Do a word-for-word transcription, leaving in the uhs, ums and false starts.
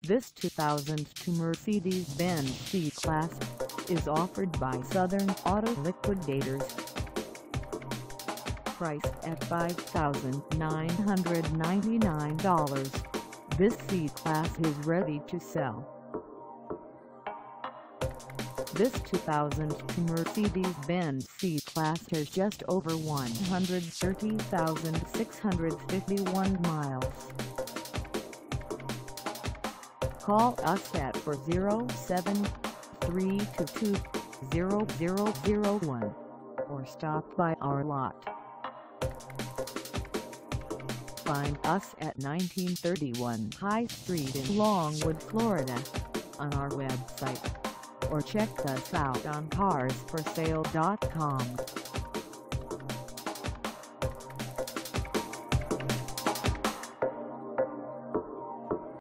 This two thousand two Mercedes-Benz C-Class is offered by Southern Auto Liquidators. Priced at five thousand nine hundred ninety-nine dollars, this C-Class is ready to sell. This two thousand two Mercedes-Benz C-Class has just over one hundred thirty thousand six hundred fifty-one miles. Call us at four oh seven, three two two, zero zero zero one or stop by our lot. Find us at nineteen thirty-one High Street in Longwood, Florida, on our website, or check us out on cars for sale dot com.